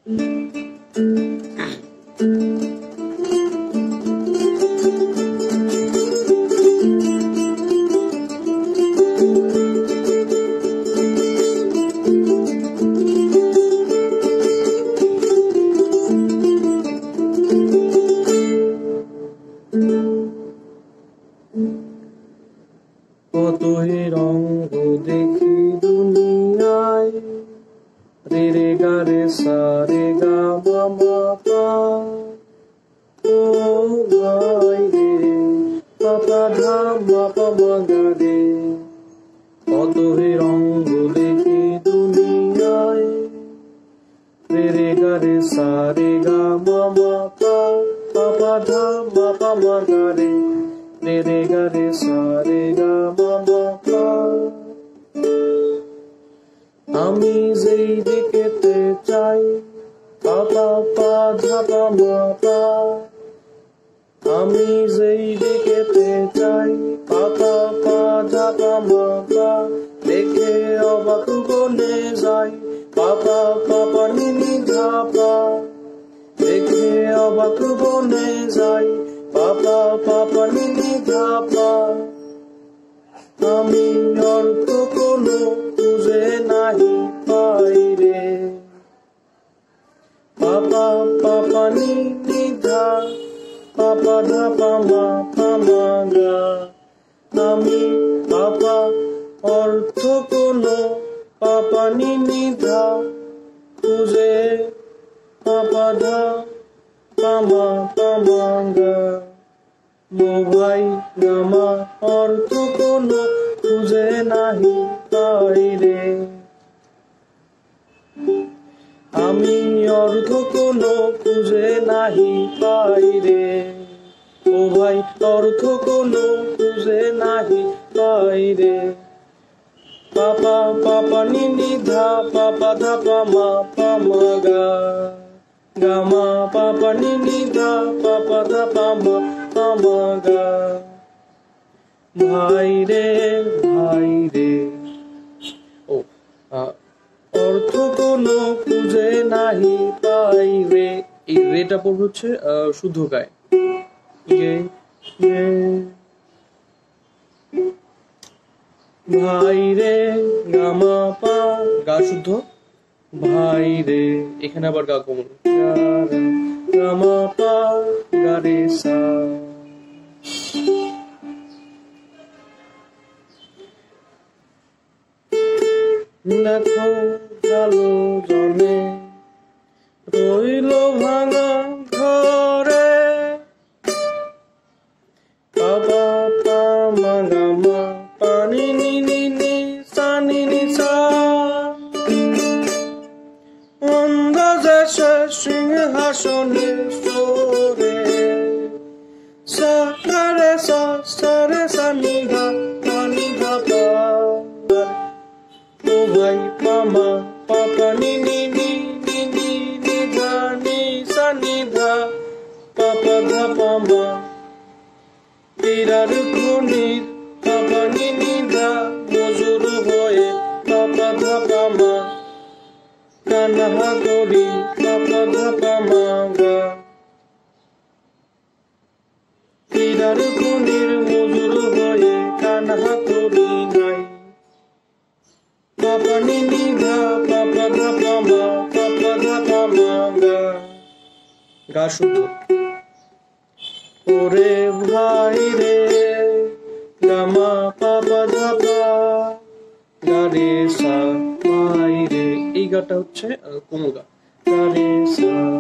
কতই রঙ্গ দেখি দুনিয়ায়, রে রে গা রে সা রে গা মা মা পা, ও ভাই রে পা পা ধা মা পা মা গা রে। কতই রঙ্গ দেখি দুনিয়ায়, রে রে গা রে সা রে গা মা মা পা, পা পা ধা মা পা মা গা রে, রে রে গা রে সা রে গা মা মা পা। আমি যেই দিকেতে চাই, পা পা পা ধা পা মা পা, আমি যেই দিকেতে চাই, পা পা পা ধা পা মা পা, দেখে অবাক বনে যাই, পা পা পা পা নি নি ধা পা, দেখে অবাক বনে যাই, পা পা পা পা নি নি ধা পা। আমি অর্থ কোনো খুঁজে নাহি পাই রে, পা পা পা পা নি নি ধা, পা পা ধা পা মা পা মা গা। আমি পা পা অর্থ কোনো, পা পা নি নি ধা খুঁজে, পা পা ধা পা মা গা। মো ভাই গামা অর্থ কোনো খুঁজে নাহি পাই রে, আমি অর্থ কোনো খুঁজে নাহি পাই রে। ও ভাই অর্থ কোনো খুঁজে নাহি পাই রে, পা পা পা পা নি নি ধা, পা পা ধা পা মা গা, গা মা পা পা নি নি ধা, পা পা ধা পা মা গা। ভাই রে ও অর্থ কোনো খুঁজে নাহি পাই রে, এই রেটা পড়বে হচ্ছে শুদ্ধ গায়, ভাই রে গা মা পা, গা শুদ্ধ, ভাই রে, এখানে আবার গা কমন, গা মা পা গা রে সা। দেখো ভালো জনে রইল ভাঙা ঘরে, বাবা পা মা গা মা পানি নি নি নি সা নি নি সা। অন্ধদেশে সিংহাসনে সরে, সা রে সা সা নি ধা পা নি ধা পা। ও ভাই পা মা পা পা নি নি নি নি নি নি ধা নি সা নি ধা, পা পা ধা পা মা। পীরার খনির পা পা নি নি ধা, মজুর হয়ে পা পা ধা পা মা, কান্না করি পা পা ধা পা মা গা। পীরার খনির মজুর হয়ে কান্না করি নাই, পা পা নি নি ধা, পা পা ধা পা মা, পা পা ধা পা মা গা, গা শুদ্ধ। ওরে ভাই রে গা মা পা পা ধা পা গা রে সা, ভাই রে, এই গাটা হচ্ছে কোমল গা, গা রে সা।